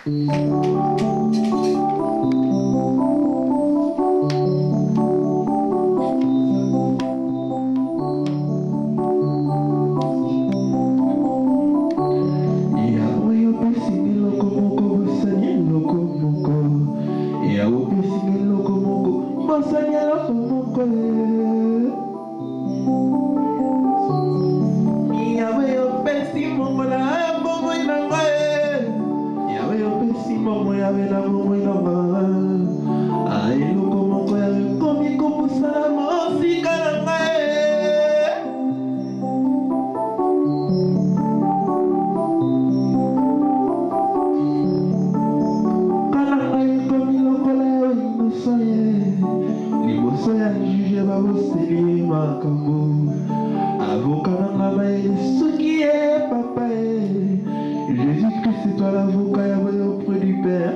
Jésus-Christ, c'est toi l'avocat auprès du Père.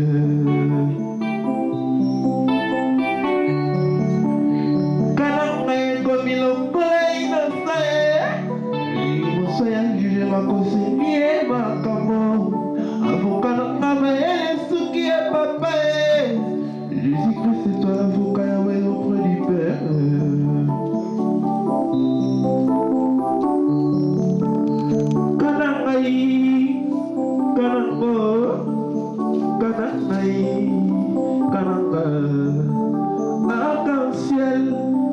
Jésus-Christ, c'est toi l'avocat auprès du Père. Arc-en-ciel,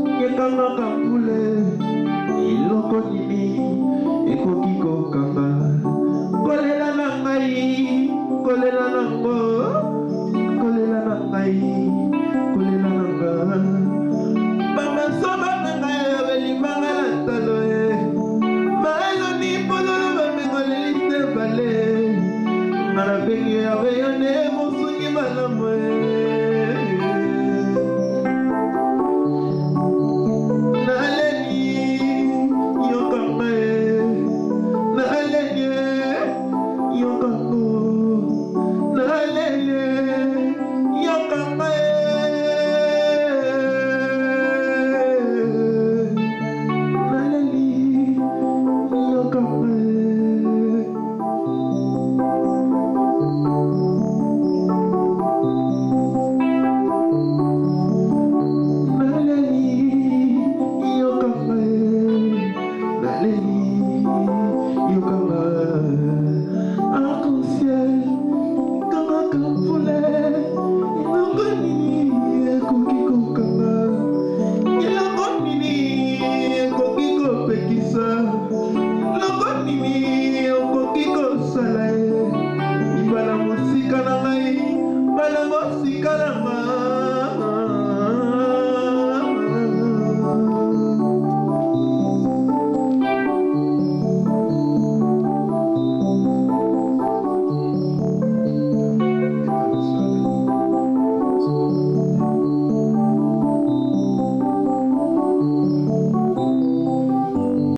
iloko nini ekoki kokanga kolela na ngai kolela nango kolela na ngai kolela na nga bamasoba na ngai belimanga na talo ye maeloni pololo bamengolelise bale ngana bengi yawe yone mosungi malamu Bala musika na ngai, bala musika na ngai.